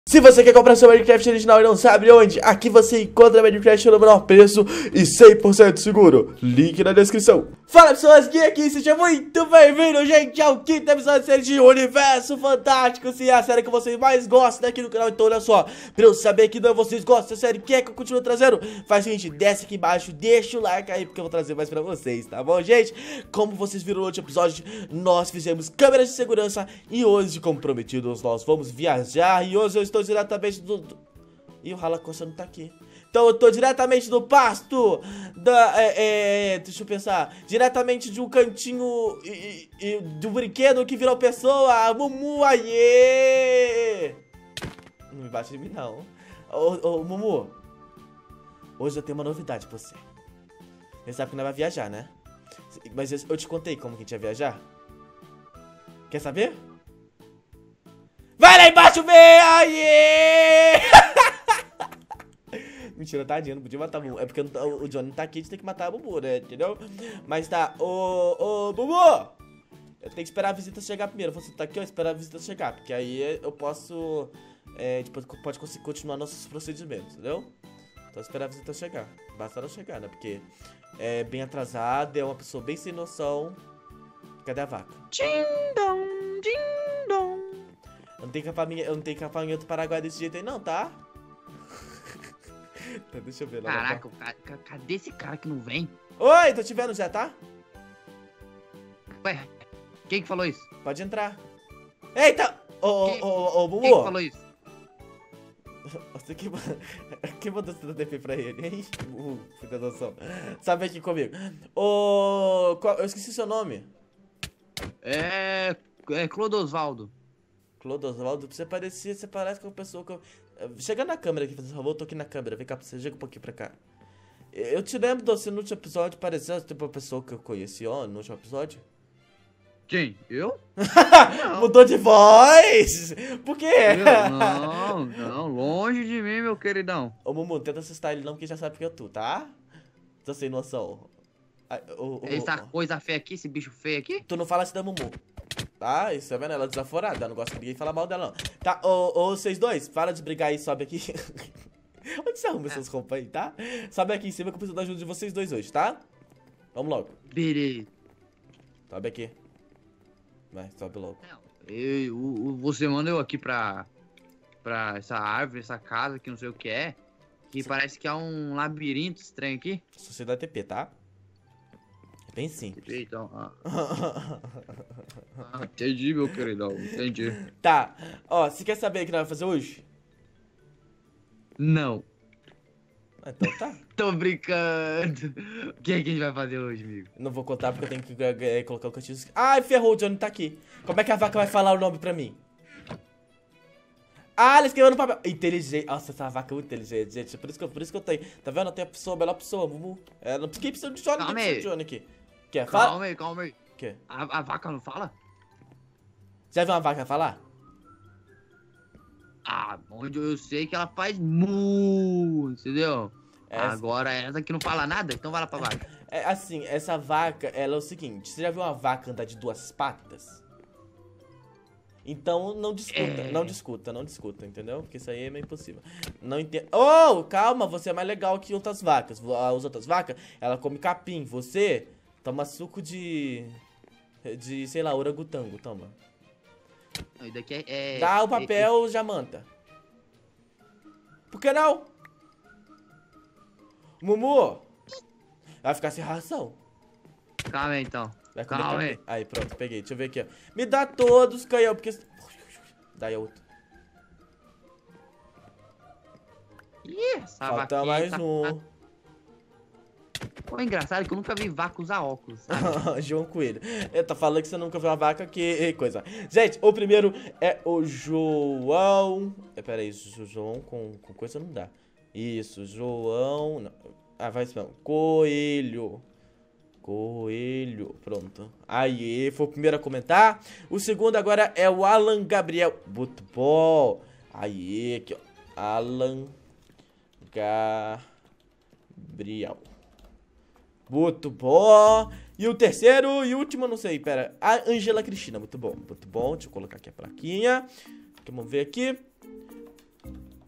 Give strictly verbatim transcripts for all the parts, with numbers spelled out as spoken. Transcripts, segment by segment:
Se você quer comprar seu Minecraft original e não sabe onde, aqui você encontra Minecraft no menor preço e cem por cento seguro. Link na descrição. Fala pessoas, Gui aqui, seja muito bem-vindo, gente, ao quinto episódio da série de Universo Fantástico. Se é a série que vocês mais gostam aqui no canal, então olha só, pra eu saber que não vocês gostam dessa série, quer que eu continue trazendo, faz o seguinte, desce aqui embaixo, deixa o like aí, porque eu vou trazer mais pra vocês, tá bom, gente? Como vocês viram no último episódio, nós fizemos câmeras de segurança e hoje, como prometidos, nós vamos viajar e hoje eu estou diretamente do... do... Ih, o Ralacosta não tá aqui. Então eu tô diretamente do pasto da... É, é, deixa eu pensar. Diretamente de um cantinho e, e, de um brinquedo que virou pessoa. Mumu, aie! Não me bate em mim, não. Ô, ô, Mumu. Hoje eu tenho uma novidade pra você. Você sabe que nós vamos viajar, né? Mas eu, eu te contei como que a gente ia viajar. Quer saber? Vai lá embaixo ver! Aie! Mentira, tadinho, não podia matar o Bubu. É porque o Johnny não tá aqui, a gente tem que matar o Bubu, né? Entendeu? Mas tá, ô, ô, Bubu! Eu tenho que esperar a visita chegar primeiro. Você tá aqui, ó, esperar a visita chegar. Porque aí eu posso, é, tipo, pode continuar nossos procedimentos, entendeu? Então esperar a visita chegar. Basta ela chegar, né? Porque é bem atrasada, é uma pessoa bem sem noção. Cadê a vaca? Ding-dong, ding-dong. Eu não tenho capaminha, eu não tenho capaminha do Paraguai desse jeito aí não, tá? Então, deixa eu ver lá. Caraca, o cara, cadê esse cara que não vem? Oi, tô te vendo já, tá? Ué, quem que falou isso? Pode entrar. Eita! Ô, ô, ô, ô, Bubu. Quem que falou isso? Você que, que mandou esse T P pra ele, hein? Uh, fui da noção. Sabe aqui comigo. Ô, qual, eu esqueci seu nome. É... É Clodosvaldo. Clodosvaldo, você parecia, você parece com uma pessoa que eu... Chega na câmera aqui, faz favor, eu tô aqui na câmera, vem cá pra você, chega um pouquinho pra cá. Eu te lembro de você no último episódio, parecia tipo uma pessoa que eu conheci, ó, no último episódio. Quem? Eu? Mudou de voz! Por quê? Eu? Não, não, longe de mim, meu queridão. Ô, Mumu, não tenta assustar ele não, porque já sabe que é tu, tá? Tô sem noção. Ai, ô, ô, Essa ô. coisa feia aqui, esse bicho feio aqui? Tu não fala assim da Mumu. Tá, isso é vendo? Ela é desaforada, ela não gosta que ninguém fala mal dela, não. Tá, ô, ô, vocês dois, para de brigar aí, sobe aqui. Onde você arruma essas roupas aí, tá? Sobe aqui em cima que eu preciso da ajuda de vocês dois hoje, tá? Vamos logo. Beleza. Sobe aqui. Vai, sobe logo. Não, eu, o- você manda eu aqui pra... Pra essa árvore, essa casa que não sei o que é. Que parece que é um labirinto estranho aqui. Sociedade T P, tá? É bem simples. Então, ah. Ah, entendi, meu queridão, entendi. Tá, ó, você quer saber o que nós vamos fazer hoje? Não. Ah, então tá. Tô brincando. O que é que a gente vai fazer hoje, amigo? Não vou contar porque eu tenho que é, colocar o cantinho. Ai, ferrou, o Johnny tá aqui. Como é que a vaca vai falar o nome pra mim? Ah, ele escreveu no papel. Inteligente. Nossa, essa vaca é muito inteligente, gente. Por isso que eu, por isso que eu tenho. Tá vendo? Eu tenho a pessoa, a melhor pessoa, Mumu. É, não fiquei precisando de Johnny, não Calma precisa aí. de Johnny aqui. Quer? Fala. Calma aí, calma aí. Quer? A, a vaca não fala? Já viu uma vaca falar? Ah, onde eu sei que ela faz mu, entendeu? Essa- Agora essa que não fala nada, então vai lá pra vaca. É assim, essa vaca, ela é o seguinte. Você já viu uma vaca andar de duas patas? Então não discuta, É. não discuta, não discuta, entendeu? Porque isso aí é meio impossível. Não entendo. Oh, calma, você é mais legal que outras vacas. As outras vacas, ela come capim. Você toma suco de. De, sei lá, orangotango, toma. Não, isso daqui é... é Dá o é- papel, Jamanta. Por que não? Mumu! Vai ficar sem ração. é- Calma aí, então. Vai comer Calma capim. aí. Aí, pronto, peguei. Deixa eu ver aqui, ó. Me dá todos, canhão, porque... Daí outro. Ih, essa Falta vaquinha mais tá- um. Pô, é engraçado que eu nunca vi vaca usar óculos, sabe? João Coelho. Eu tô falando que você nunca viu uma vaca que coisa. Gente, o primeiro é o João. É, pera aí, João com, com coisa não dá. Isso, João. Não. Ah, vai isso mesmo. Coelho. Coelho. Pronto. Aí, foi o primeiro a comentar. O segundo agora é o Alan Gabriel. Muito bom. Aí, aqui, ó. Alan Gabriel. Muito bom. E o terceiro e último, não sei, pera. A Angela Cristina, muito bom, muito bom. Deixa eu colocar aqui a plaquinha. Vamos ver aqui.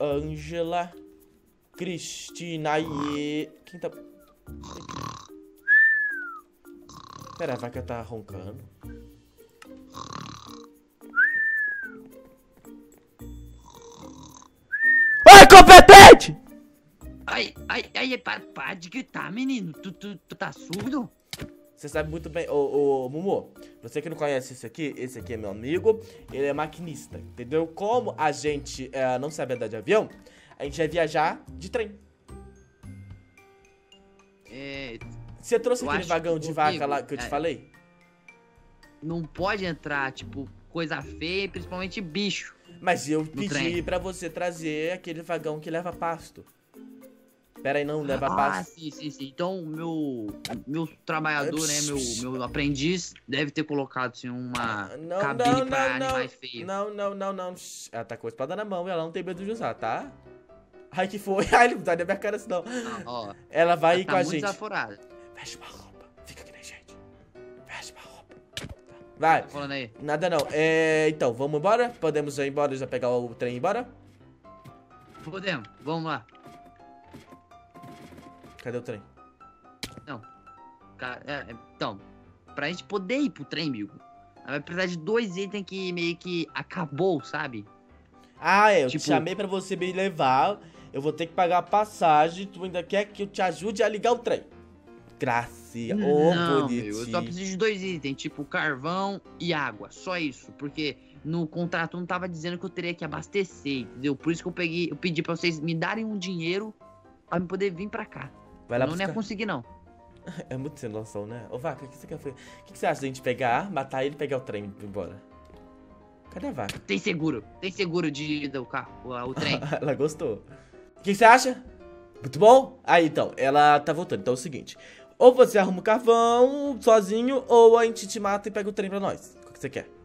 Ângela, Cristina e... Quem tá... Pera, a vaca tá roncando. Oi, competente! Ai, ai, ai, para, para de gritar, menino. Tu, tu, tu tá surdo? Você sabe muito bem, ô, ô, Mumu, você que não conhece esse aqui, esse aqui é meu amigo, ele é maquinista, entendeu? Como a gente é, não sabe andar de avião, a gente vai viajar de trem. É... Você trouxe Eu aquele acho vagão que de comigo, vaca lá que eu te é. falei? Não pode entrar, tipo, coisa feia, principalmente bicho. Mas eu pedi trem. pra você trazer aquele vagão que leva pasto. Pera aí, não leva Ah, pasto. sim, sim, sim. Então, meu, meu trabalhador, né, meu, meu aprendiz, deve ter colocado, assim, uma Não, cabine não, pra não, não. animais feios. Não, não, não, não. Shhh, ela tá com a espada na mão e ela não tem medo de usar, tá? Ai, que foi? Ai, ele não tá na minha cara assim, não. Não, ó, Ela vai ela ir tá com a muito gente. desaforada. Veste uma roupa. Fica aqui na gente. Veste uma roupa. Vai. Tá falando aí. Nada não. É, então, vamos embora? Podemos ir embora e já pegar o trem e ir embora? Podemos, vamos lá. Cadê o trem? Não. Cara, é, é, então, pra gente poder ir pro trem, amigo, vai precisar de dois itens que meio que acabou, sabe? Ah, é. Eu Tipo- te chamei pra você me levar. Eu vou ter que pagar a passagem. Tu ainda quer que eu te ajude a ligar o trem? Gracinha. Ô, Não, bonitinho. meu, eu só preciso de dois itens, tipo carvão e água, só isso, porque no contrato não tava dizendo que eu teria que abastecer, entendeu? Por isso que eu peguei, eu pedi pra vocês me darem um dinheiro pra eu poder vir pra cá. Vai lá Eu não ia buscar. conseguir, não. É muito sem noção, né? Ô, Vaca, o que você quer fazer? O que que você acha da gente pegar, matar ele e pegar o trem e ir embora? Cadê a Vaca? Tem seguro, tem seguro de do carro, o, o trem. Ela gostou. O que que você acha? Muito bom? Aí, então, ela tá voltando. Então é o seguinte. Ou você arruma o carvão sozinho, ou a gente te mata e pega o trem pra nós. O que você quer?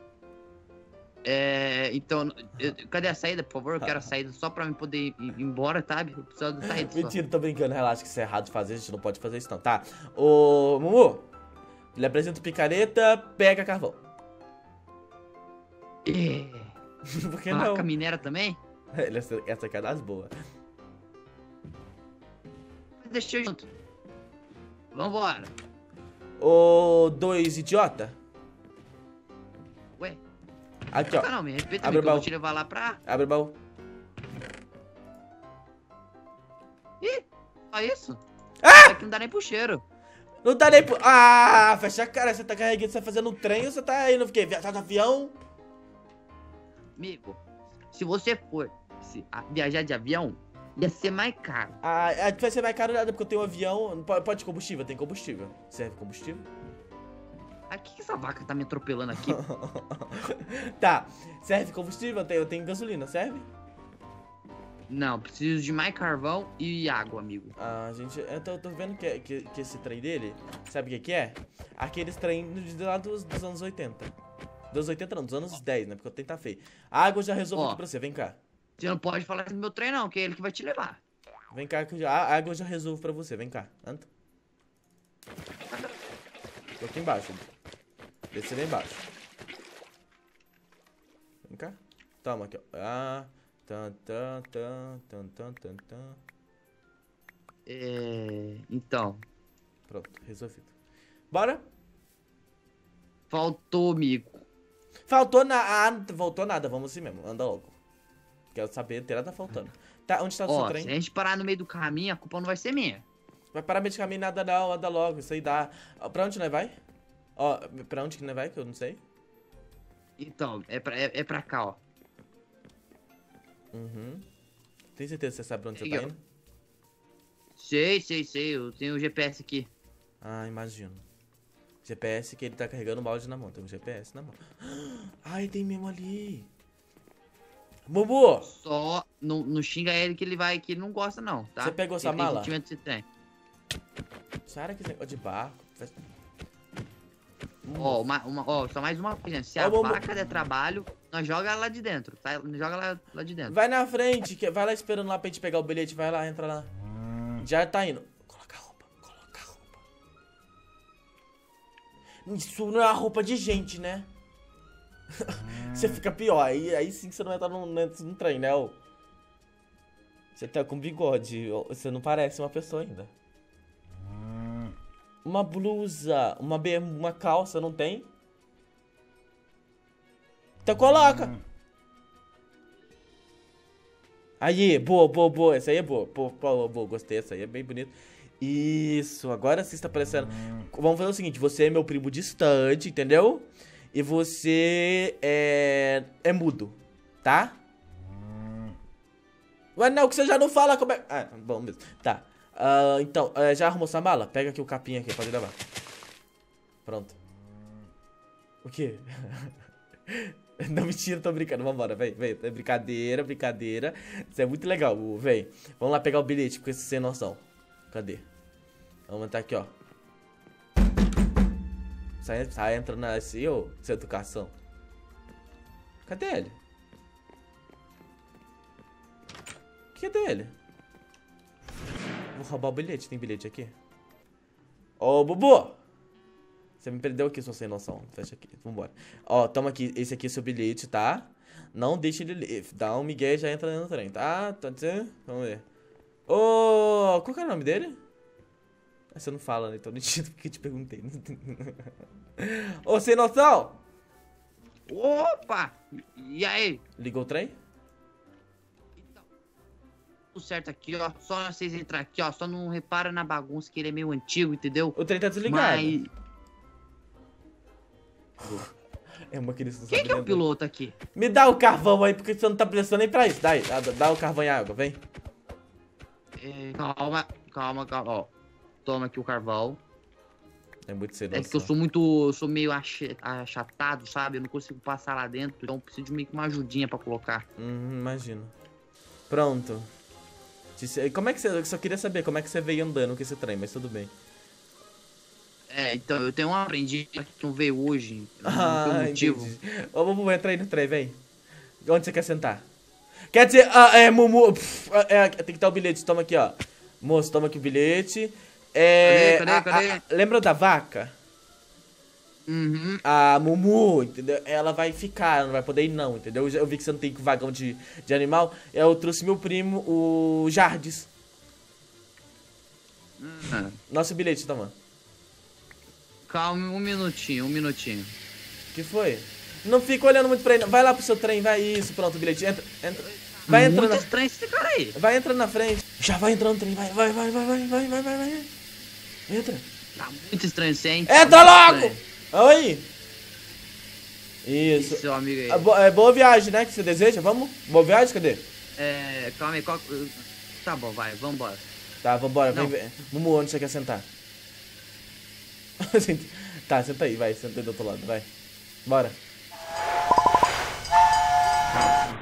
É, então, eu- cadê a saída, por favor? Eu quero a saída só pra mim poder ir ir embora, sabe? Eu preciso da saída só. Mentira, tô brincando. Relaxa que isso é errado de fazer. A gente não pode fazer isso não, tá? Ô, Mumu. Ele apresenta o picareta, pega carvão. É, Por que não? vaca mineira também? Ele- Essa, essa aqui é das boas. Deixa eu junto. Vambora. Ô, dois idiota. Ué, Aqui, ó. ah, não, me respeita, Abre amigo, o eu baú. vou te levar lá pra... Abre o baú. Ih, só isso? Ah! Aqui não dá nem pro cheiro. Não tá nem... pro- Ah, fecha a cara. Você tá carregando, você tá fazendo um trem ou você tá indo, fiquei viajar de avião? Amigo, se você for se, a- viajar de avião, ia ser mais caro. Ah, é, vai ser mais caro nada, porque eu tenho um avião. Não pode, pode combustível? Tem combustível. Serve combustível? Ah, que que essa vaca tá me atropelando aqui? Tá. Serve combustível? Eu tenho, eu tenho gasolina, serve? Não, preciso de mais carvão e água, amigo. Ah, gente, eu tô, tô vendo que, que, que esse trem dele, sabe o que que é? Aqueles trem de lá dos, dos anos oitenta. Dos oitenta não, dos anos dez, né? Porque o trem tá feio. A água eu já resolvo Ó. aqui pra você, vem cá. Você não pode falar do meu trem, não, que é ele que vai te levar. Vem cá que eu já, a água eu já resolvo pra você, vem cá. Anda. Tô aqui embaixo. Desce lá embaixo. Vem cá. Toma aqui, ó. Ah, tan, tan, tan, tan, tan, tan, tan. É. Então, Pronto, resolvido. Bora? faltou, amigo. Faltou nada. Ah, não voltou nada, vamos assim mesmo. Anda logo. Quero saber, inteira tá faltando. Tá, onde tá o seu Ó, trem? se a gente parar no meio do caminho, a culpa não vai ser minha. Vai parar meio de caminho nada não, anda logo, isso aí dá. Ó, pra onde nós vai? Ó, pra onde que nós vai, que eu não sei. Então, é pra, é, é pra cá, ó. Uhum. Tem certeza que você sabe pra onde você Aí, tá ó. indo? Sei, sei, sei, eu tenho o G P S aqui. Ah, imagino. G P S que ele tá carregando o balde na mão, tem um G P S na mão. Ai, tem mesmo ali. Bubu, Só não, não xinga ele que ele vai, que ele não gosta não, tá? Você pegou Ele essa tem mala? sentimento que você tem. Sara, que esse negócio de barco. Faz- Ó, uma, uma, ó, só mais uma coisa. Se Ó, a vamos- vaca der trabalho, nós joga ela lá de dentro, tá? Joga lá, lá de dentro. Vai na frente, que- vai lá esperando lá pra gente pegar o bilhete, vai lá, entra lá. Já tá indo. Coloca a roupa, coloca a roupa. Isso não é a roupa de gente, né? Você fica pior, aí, aí sim que você não entra num, num, num trem, né? ô? Você tá com bigode. Você não parece uma pessoa ainda. Uma blusa. Uma, berm- uma calça, não tem? Então coloca. Aí, boa, boa, boa. Essa aí é boa. Boa, boa, boa. Gostei. Essa aí é bem bonita. Isso. Agora sim está aparecendo. Vamos fazer o seguinte. Você é meu primo distante, entendeu? E você é... É mudo. Tá? Mas não, que você já não fala como é... Ah, bom mesmo. Tá. Uh, então, uh, já arrumou sua mala? Pega aqui o capinha aqui, pode levar. Pronto. O quê? Não, mentira, tô brincando. Vambora, vem, vem. É brincadeira, brincadeira. Isso é muito legal, vem. Vamos lá pegar o bilhete com esse sem noção. Cadê? Vamos entrar aqui, ó. Sai, sai entrando assim, ô, sem educação. Cadê ele? O que é dele? Vou roubar o bilhete, tem bilhete aqui. Ô, Bubu! Você me perdeu aqui, sua sem noção. Fecha aqui, vambora. Ó, toma aqui, esse aqui é seu bilhete, tá? Não deixe ele ler. Dá um migué e já entra no trem, tá? Tá dizendo? Vamos ver. Ô, qual que é o nome dele? Você não fala, né? Então não entendo porque eu te perguntei. Ô, sem noção! Opa! E aí? Ligou o trem? Então, tudo certo aqui, ó. Só vocês entrar aqui, ó. Só não repara na bagunça que ele é meio antigo, entendeu? O trem tá desligado. Mas... É uma que eles não Quem sabem que é o lembrar. piloto aqui? Me dá o carvão aí, porque você não tá precisando nem pra isso. Dá aí, dá, dá o carvão e água, vem. É, calma, calma, calma, ó. Toma aqui o carvão. É muito cedo. É porque eu sou muito. Eu sou meio ache- achatado, sabe? Eu não consigo passar lá dentro. Então eu preciso de meio que uma ajudinha pra colocar. Hum, imagino. Pronto. Disse- Como é que você... Eu só queria saber como é que você veio andando com esse trem, mas tudo bem. É, então eu tenho um aprendiz que não veio hoje. Não Ah, tem motivo. entendi. Ô, Bubu, entra aí no trem, vem. Onde você quer sentar? Quer dizer, ah, é, Mumu... pff, é, tem que dar o bilhete, toma aqui, ó. Moço, toma aqui o bilhete. É... Cadê, a- cadê, a- cadê? lembra da vaca? Uhum. A Mumu, entendeu? Ela vai ficar, não vai poder ir não, entendeu? Eu já- eu vi que você não tem vagão de, de animal. Eu trouxe meu primo, o Jardes. Hum. Nosso bilhete, toma. Calma, um minutinho, um minutinho. Que foi? Não fica olhando muito pra ele, não. Vai lá pro seu trem, vai isso, pronto, o bilhete. Entra, entra. Vai entrando Muito na... estranho esse cara aí. Vai entrando na frente. Já vai entrando no trem, vai, vai, vai, vai, vai, vai, vai, vai, vai. Entra. Tá muito estranho isso, hein? Entra Tá logo! muito estranho. Oi! Esse Isso. seu amigo aí. É, bo- é boa viagem, né, que você deseja? Vamos? Boa viagem, cadê? É, calma aí, qual... Tá bom, vai, vambora. Tá, vambora, vem, Não. vem. Mumu, onde você quer sentar? Tá, senta aí, vai, senta aí do outro lado, vai. Bora.